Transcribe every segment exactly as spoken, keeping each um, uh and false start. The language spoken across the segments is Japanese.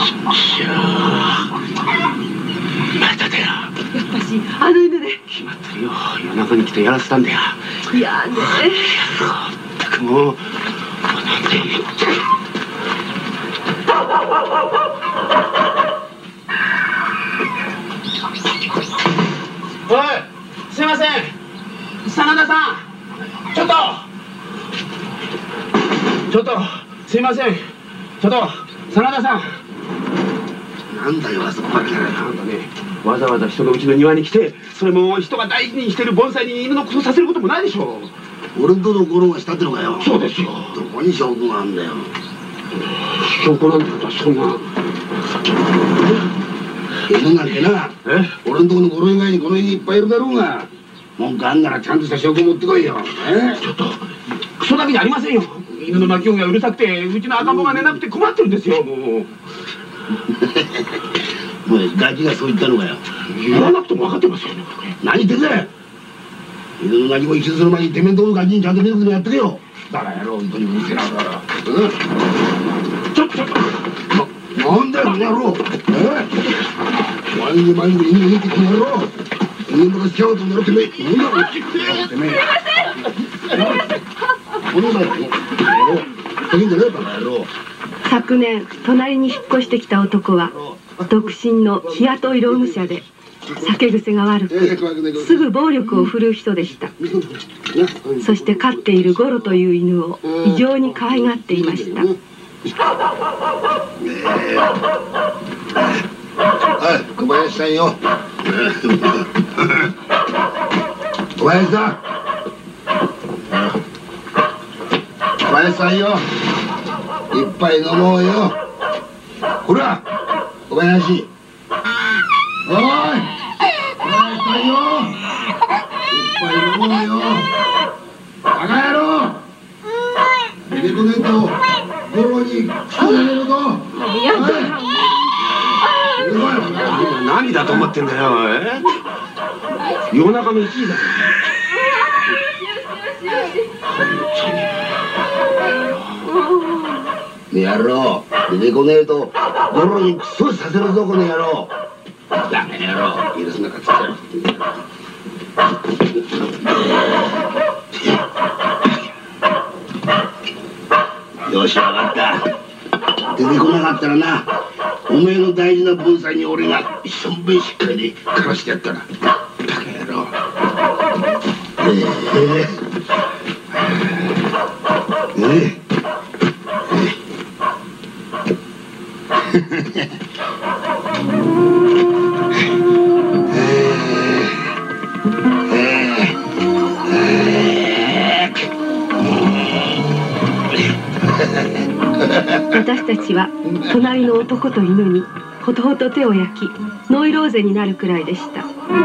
まただよ。 やっぱしあの犬で決まってるよ。夜中に来てやらせたんだよ。 いやねまったくもうなんで。おい、すいません、真田さん、ちょっとちょっとすいません、ちょっと真田さん。なんだよ、あそこばっかり。なんだね、わざわざ人がうちの庭に来て、それも人が大事にしてる盆栽に犬のクソさせることもないでしょ。 俺との頃がしたってのかよ。 そうですよ。 どこに証拠があんだよ。 証拠なんてことはそんな。 犬なんてな、俺のとこの頃以外にこの家にいっぱいいるだろうが、文句あんならちゃんとした証拠持ってこいよ。 ちょっとクソだけじゃありませんよ。犬の鳴き声がうるさくて、うちの赤ん坊が寝なくて困ってるんですよ。もうお前ガキがそう言ったのかよ。 言わなくても分かってますよね。 何言ってんだよ。犬の鳴き声一致する前にてめえんとこのガキにちゃんと見ることやってけよ。バカ野郎、本当にうるせえな。 ちょっとちょっとなんだよ、この野郎。前に前に犬を見てこの野郎。犬のとこつき合おうと思ってめえ。犬だろ。てめえ。このだよ。いいんじゃねえ、バカ野郎。 昨年隣に引っ越してきた男は独身の日雇い労務者で酒癖が悪くすぐ暴力を振るう人でした。そして飼っているゴロという犬を異常に可愛がっていました。 はい、小林さんよ。小林さん。小林さんよ。いっぱい飲もうよ。ほら、小林。おい。小林さんよ。いっぱい飲もうよ。バカ野郎。出てこねえと、ゴロに口を入れるぞ。 何だと思ってんだよ。え夜中のいちじだよ。 ねえ野郎、出てこねえとゴロにクソさせるぞこの野郎。バカ野郎、許すなかっつってよし、分かった。出てこなかったらな、おめえの大事な盆栽に俺がしょんべんしっかりで枯らしてやったら。バカ野郎。ええええ私たちは隣の男と犬にほとほと手を焼きノイローゼになるくらいでした。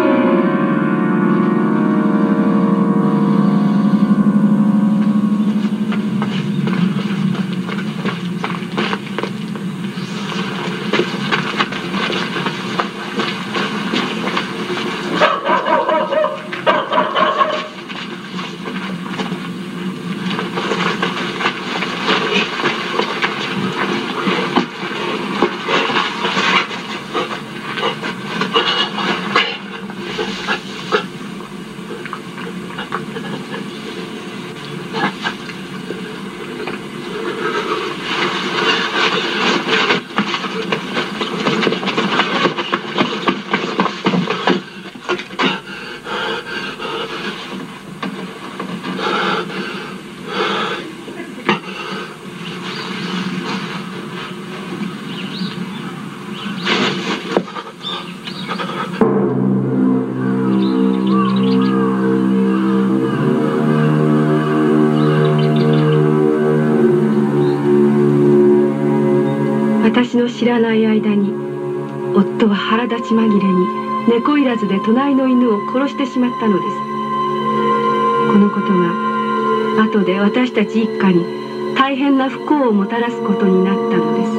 私の知らない間に夫は腹立ち紛れに猫いらずで隣の犬を殺してしまったのです。このことが後で私たち一家に大変な不幸をもたらすことになったのです。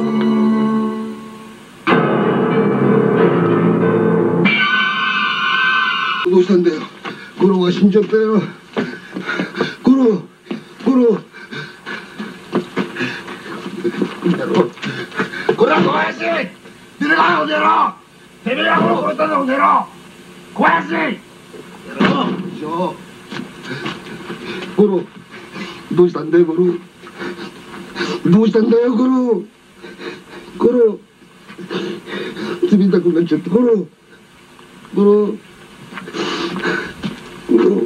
どうしたんだよ。ゴロが死んじゃったよ。ゴロゴロいいだろう。こら小林、出てこい、お出ろ。てめえが殺したんだ、お出ろ。小林。やろう。ゴロ、どうしたんだよ、ゴロ。どうしたんだよ、ゴロ。ゴロ。冷たくなっちゃった、ゴロ。ゴロ。ゴロ。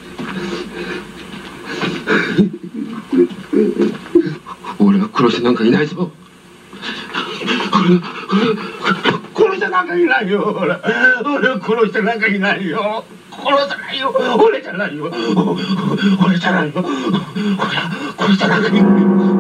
俺は殺してなんかいないぞ。俺は殺してなんかいないよ。俺は殺してなんかいないよ。殺さないよ。俺じゃないよ。俺じゃないよ。俺は殺してなんかいないよ。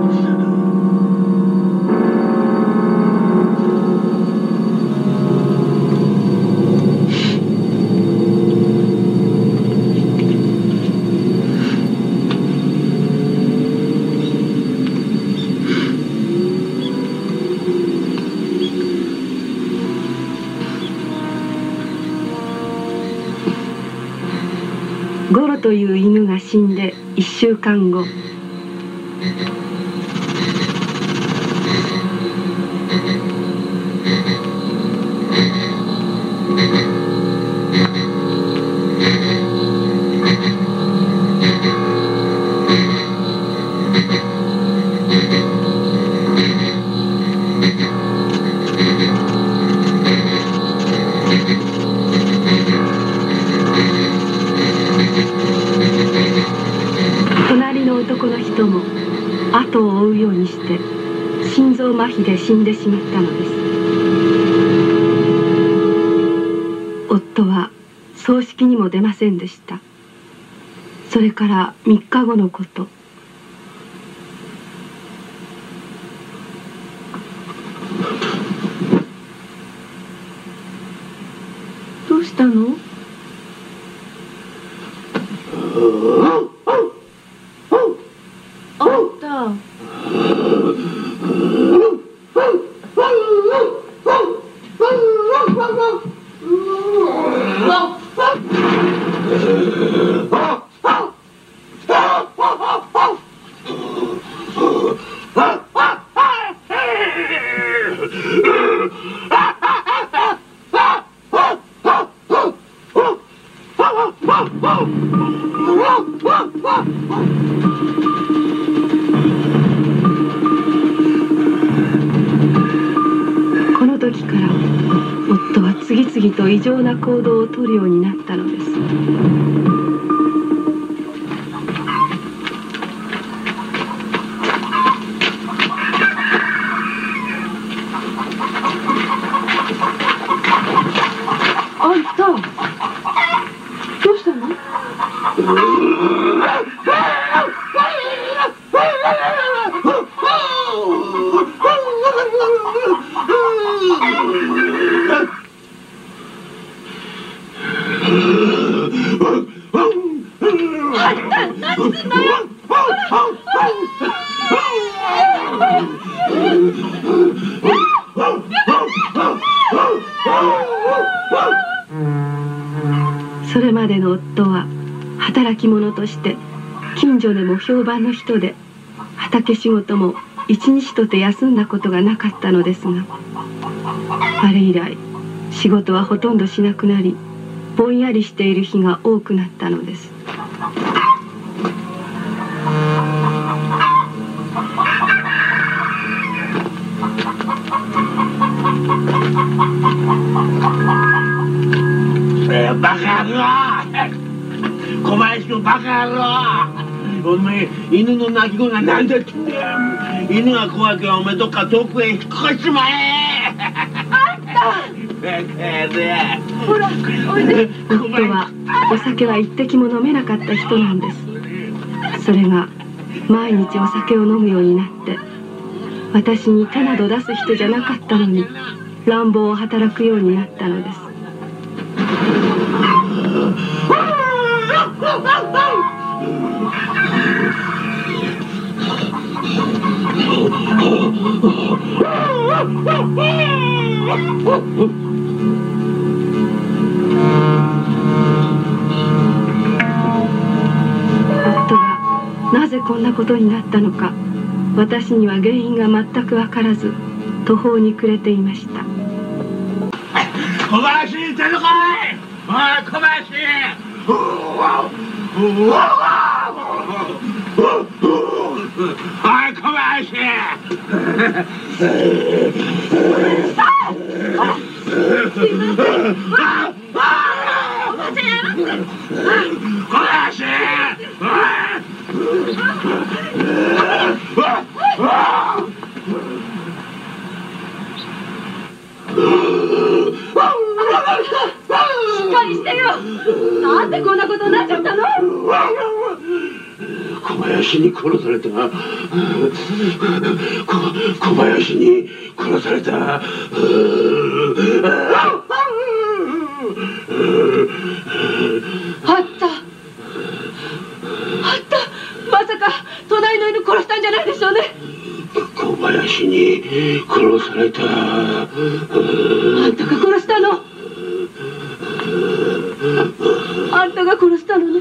ゴロという犬が死んでいっしゅうかんご、隣の男の人も後を追うようにして心臓麻痺で死んでしまったのです。夫は葬式にも出ませんでした。それからみっかごのこと、どうしたの？あんた。この時から夫は次々と異常な行動をとるようになったのです。あんた、どうしたの？それまでの夫は働き者として近所でも評判の人で、畑仕事も一日とて休んだことがなかったのですが、あれ以来仕事はほとんどしなくなり、ぼんやりしている日が多くなったのです。 バカ野郎！小林のバカ野郎！お前、犬の鳴き声がなんだってんだよ。犬が怖ければお前どっか遠くへ引っ越しちまえ。 あんた！ バカ野郎！ ほら、おいで。夫はお酒は一滴も飲めなかった人なんです。それが毎日お酒を飲むようになって、私に手など出す人じゃなかったのに乱暴を働くようになったのです。夫がなぜこんなことになったのか、私には原因が全く分からず、 途方に暮れていました。 小林出るかい。おい小林。おい小林。 しっかりしてよ。なんでこんなことになっちゃったの。 小林に殺された。こ小林に殺された。あったあった。まさか隣の犬殺したんじゃないでしょうね。小林に殺された。あんたが殺したの。あんたが殺したのね。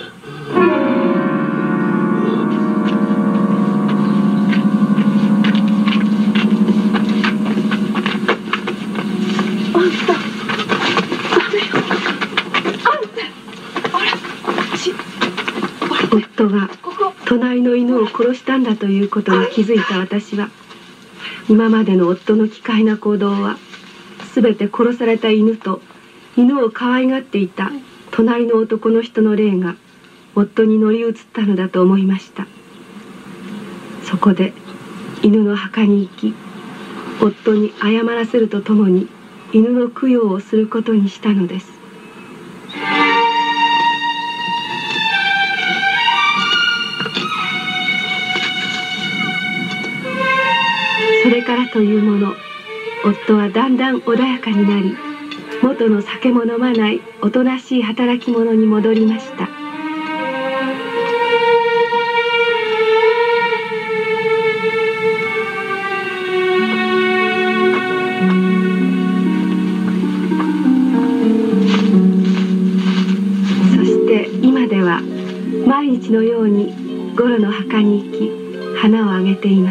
あんたダメよ。あんたほらち夫が隣の犬を殺したんだということに気づいた私は、今までの夫の奇怪な行動は全て殺された犬と犬を可愛がっていた隣の男の人の霊が夫に乗り移ったのだと思いました。そこで犬の墓に行き、夫に謝らせるとともに犬の供養をすることにしたのです。それからというもの、夫はだんだん穏やかになり、元の酒も飲まないおとなしい働き者に戻りました。そして今では毎日のようにゴロの墓に行き花をあげています。